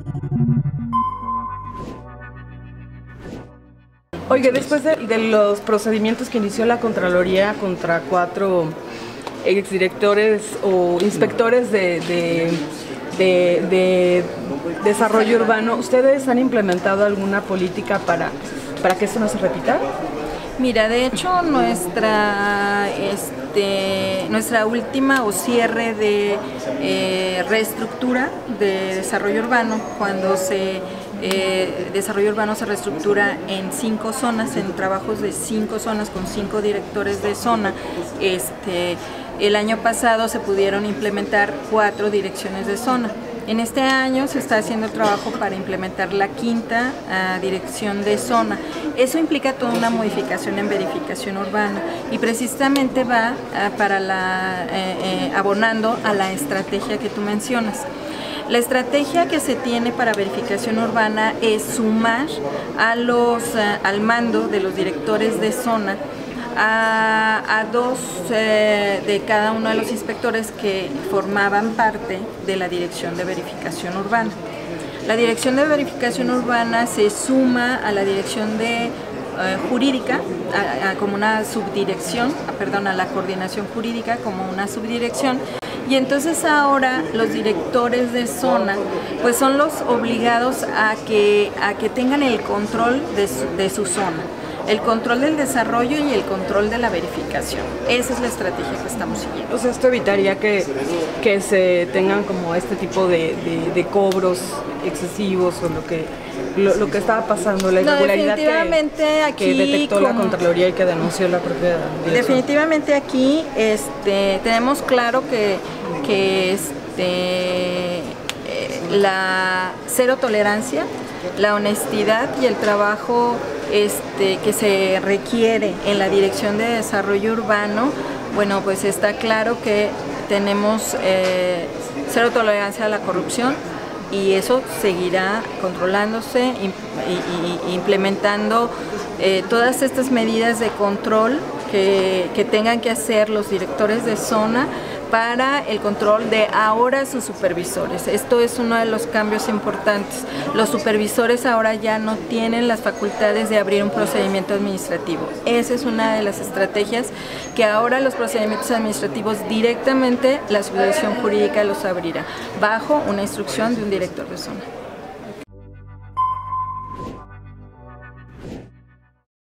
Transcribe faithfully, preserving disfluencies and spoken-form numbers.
Oiga, después de, de los procedimientos que inició la Contraloría contra cuatro exdirectores o inspectores de, de, de, de desarrollo urbano, ¿ustedes han implementado alguna política para, para que esto no se repita? Mira, de hecho nuestra, este, nuestra última o cierre de eh, reestructura de desarrollo urbano, cuando se eh, desarrollo urbano se reestructura en cinco zonas, en trabajos de cinco zonas con cinco directores de zona, este, el año pasado se pudieron implementar cuatro direcciones de zona. En este año se está haciendo el trabajo para implementar la quinta uh, dirección de zona. Eso implica toda una modificación en verificación urbana y precisamente va uh, para la, eh, eh, abonando a la estrategia que tú mencionas. La estrategia que se tiene para verificación urbana es sumar a los, uh, al mando de los directores de zona A, a dos eh, de cada uno de los inspectores que formaban parte de la Dirección de Verificación Urbana. La Dirección de Verificación Urbana se suma a la Dirección de eh, Jurídica, a, a, como una subdirección, a, perdón, a la Coordinación Jurídica como una subdirección, y entonces ahora los directores de zona pues son los obligados a que, a que tengan el control de su, de su zona. El control del desarrollo y el control de la verificación. Esa es la estrategia que estamos siguiendo. O sea, esto evitaría que, que se tengan como este tipo de, de, de cobros excesivos o lo que, lo, lo que estaba pasando, la irregularidad no, definitivamente que, aquí, que detectó como, la Contraloría y que denunció la propia dirección. Definitivamente aquí este, tenemos claro que, que este, la cero tolerancia, la honestidad y el trabajo este, que se requiere en la Dirección de Desarrollo Urbano, bueno, pues está claro que tenemos eh, cero tolerancia a la corrupción y eso seguirá controlándose y, y, y implementando eh, todas estas medidas de control que, que tengan que hacer los directores de zona para el control de ahora sus supervisores. Esto es uno de los cambios importantes. Los supervisores ahora ya no tienen las facultades de abrir un procedimiento administrativo. Esa es una de las estrategias que ahora los procedimientos administrativos directamente la subdirección jurídica los abrirá, bajo una instrucción de un director de zona.